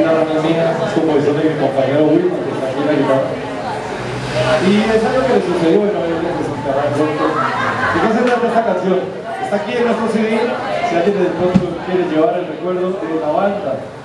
guitarra no es mía, es composición de mi compañero Wilma, que está aquí en la guitarra. Y es algo que le sucedió, bueno, a él le presentará pronto. ¿De qué se trata esta canción? Está aquí en nuestro CD, si alguien de pronto quiere llevar el recuerdo de la banda.